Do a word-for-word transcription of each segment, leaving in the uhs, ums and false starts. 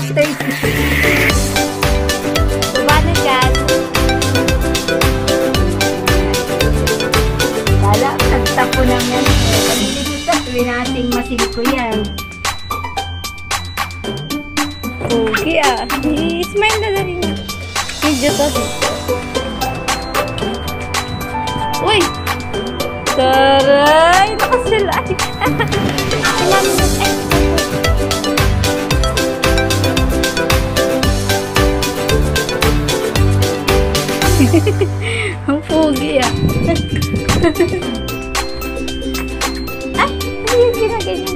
after. Baba na dyan. Wala, nagtapo naman. Paniligit ka, tuwin nating masilko yan. Okay ah. I-smile na na rin. Video to. Uy! Taray! Nakasila. Ay! Kailangan na. Ay! Ang pogi ah. Ay! Ano yung ginaganyan?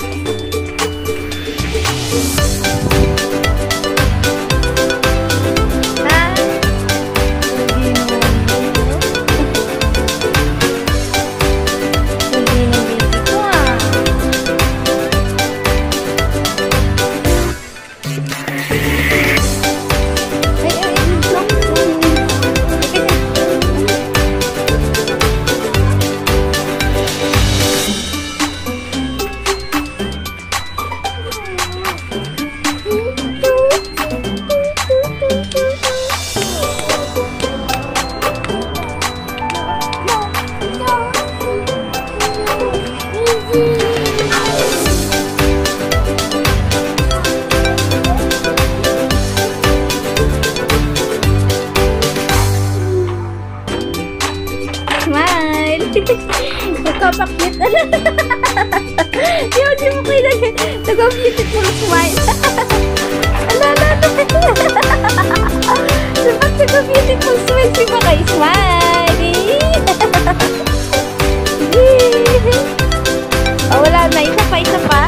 Smile! Nagkapakit. Yun, di mo kayo nag- nag-beautiful smile. Ala, ala, ala. Dapat nag-beautiful smile si Bakay. Smile! Oh, wala na. Isa pa, isa pa.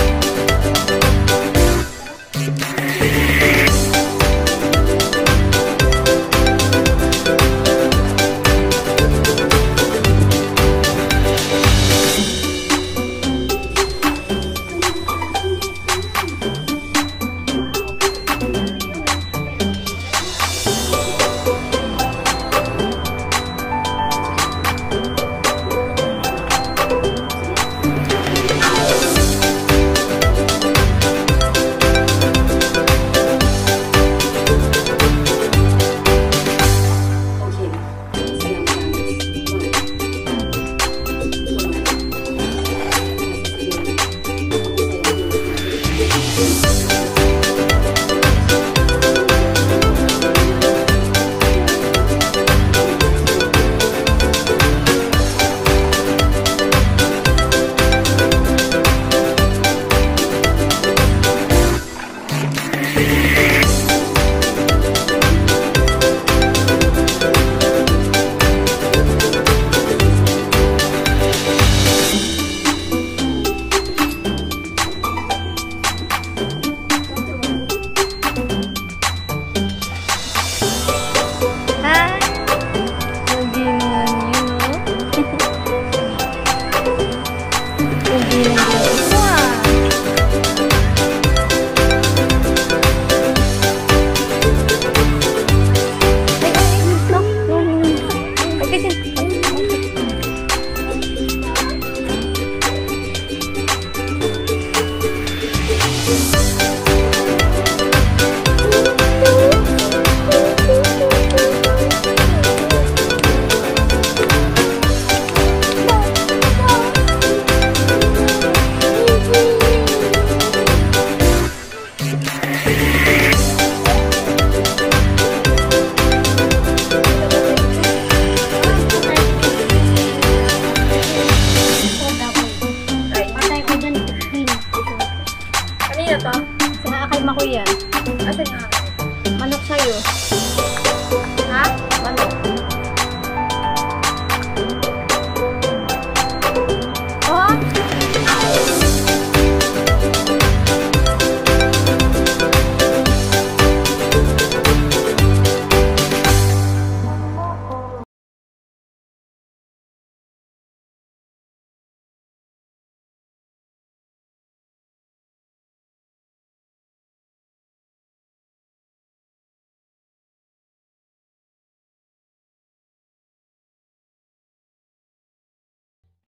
Sa kuya. Asan na? Manok sa'yo. Ha? Manok.